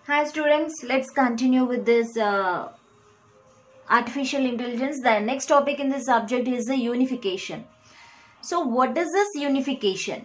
Hi students, let's continue with this artificial intelligence. The next topic in this subject is the unification. So what is this unification?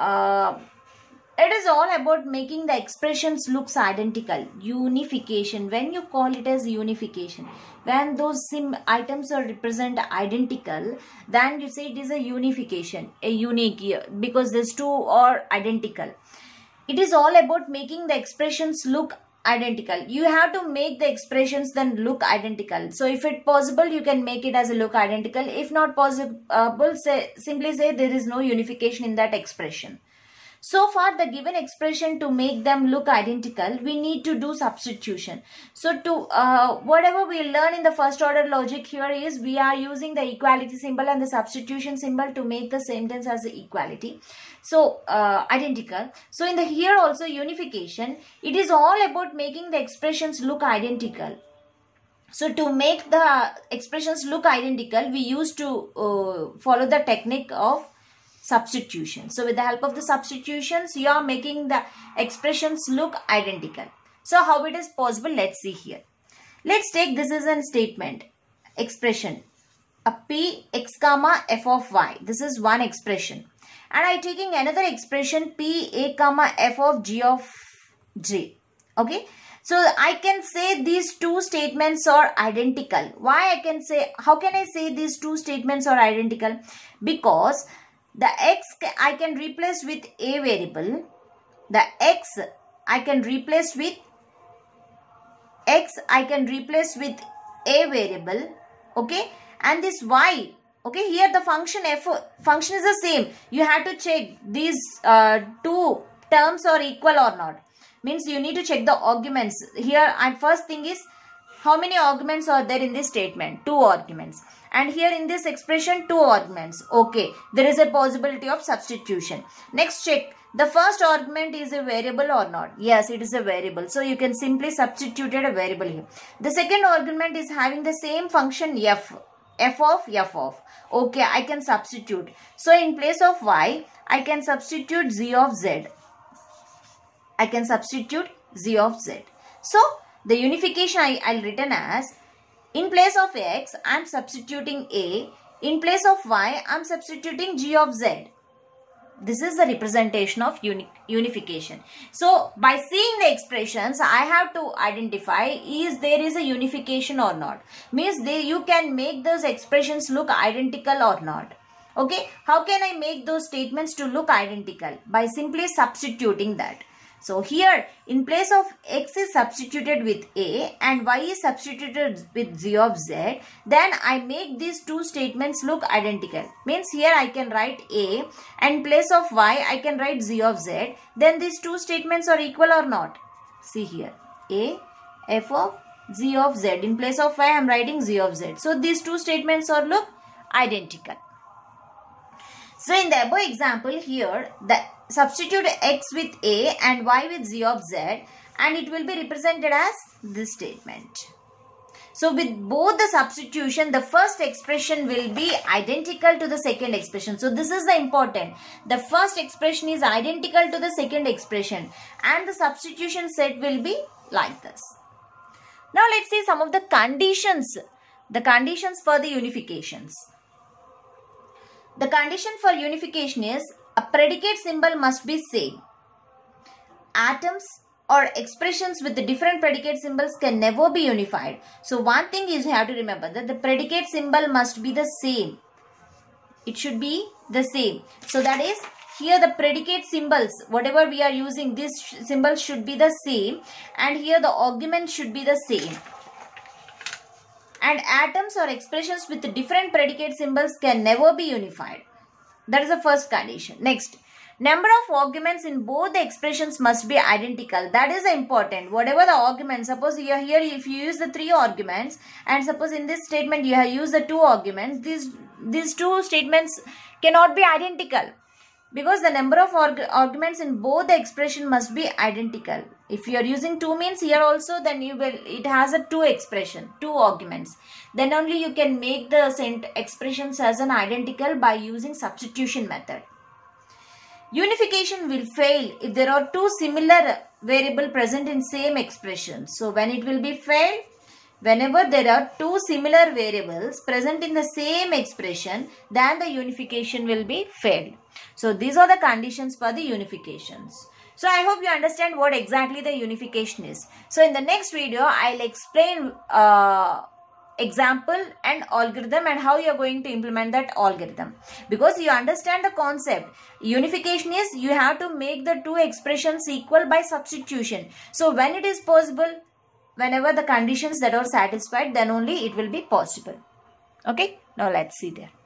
It is all about making the expressions looks identical. Unification, when you call it as unification, when those items are represent identical, then you say it is a unification, a unique, because these two are identical. It is all about making the expressions look identical. You have to make the expressions then look identical. So if it possible, you can make it as a look identical. If not possible, simply say there is no unification in that expression. So for the given expression, to make them look identical, we need to do substitution. So to whatever we learn in the first order logic here is we are using the equality symbol and the substitution symbol to make the sentence as equality. So identical. So in the here also unification, it is all about making the expressions look identical. So to make the expressions look identical, we used to follow the technique of substitution. So with the help of the substitutions, you are making the expressions look identical. So how it is possible? Let's see here. Let's take this as a statement. Expression. A p x comma f of y. This is one expression. And I taking another expression p a comma f of g of j. Okay. So I can say these two statements are identical. Why I can say, how can I say these two statements are identical? Because the x I can replace with a variable. The x I can replace with a variable. Okay. And this y. Okay. Here the function f function is the same. You have to check these two terms are equal or not. Means you need to check the arguments. Here and first thing is how many arguments are there in this statement? 2 arguments. And here in this expression 2 arguments. Okay. There is a possibility of substitution. Next check. The first argument is a variable or not? Yes, it is a variable. So you can simply substitute a variable here. The second argument is having the same function f of. Okay, I can substitute. So in place of y, I can substitute z of z. So the unification I'll written as, in place of x, I'm substituting a. In place of y, I'm substituting g of z. This is the representation of unification. So by seeing the expressions, I have to identify is there is a unification or not. Means you can make those expressions look identical or not. Okay. How can I make those statements to look identical? By simply substituting that. So here in place of x is substituted with a and y is substituted with z of z, then I make these two statements look identical. Means here I can write a and in place of y I can write z of z. Then these two statements are equal or not? See here, a f of z of z. In place of y I am writing z of z. So these two statements are look identical. So in the above example here, substitute x with a and y with z of z and it will be represented as this statement. So with both the substitution, the first expression will be identical to the second expression. So this is the important. The first expression is identical to the second expression and the substitution set will be like this. Now let's see some of the conditions. The conditions for the unifications. The condition for unification is a predicate symbol must be same. Atoms or expressions with the different predicate symbols can never be unified. So one thing is you have to remember that the predicate symbol must be the same. It should be the same. So that is here the predicate symbols, whatever we are using, these symbols should be the same and here the argument should be the same. And atoms or expressions with different predicate symbols can never be unified. That is the first condition. Next, number of arguments in both the expressions must be identical. That is important. Whatever the arguments, suppose here if you use the 3 arguments and suppose in this statement you have used the 2 arguments, these two statements cannot be identical. Because the number of arguments in both the expression must be identical. If you are using 2 means here also, then it has a 2 expression, 2 arguments. Then only you can make the expressions as an identical by using substitution method. Unification will fail if there are two similar variables present in same expression. So when it will be failed? Whenever there are two similar variables present in the same expression, then the unification will be failed. So these are the conditions for the unifications. So I hope you understand what exactly the unification is. So in the next video, I'll explain example and algorithm and how you are going to implement that algorithm. Because you understand the concept. Unification is you have to make the two expressions equal by substitution. So when it is possible, whenever the conditions that are satisfied, then only it will be possible. Okay. Now let's see there.